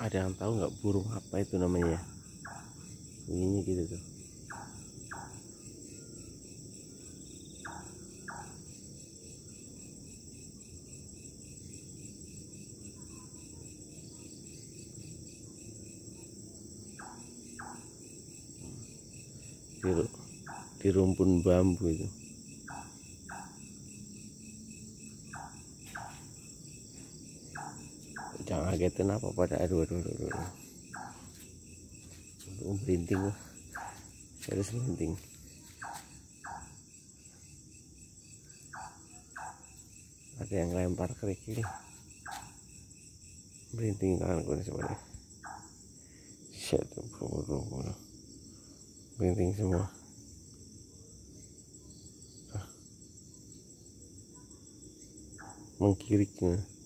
Ada yang tahu nggak burung apa itu namanya? Bunyinya gitu tuh. Di rumpun bambu itu. Jangan ngagetin apa pada aduh. Merinding lah. Serius merinding. Ada yang lempar kerikil. Merinding tanganku nih sebenarnya. Shit, buru. Merinding semua. Mengkiriknya.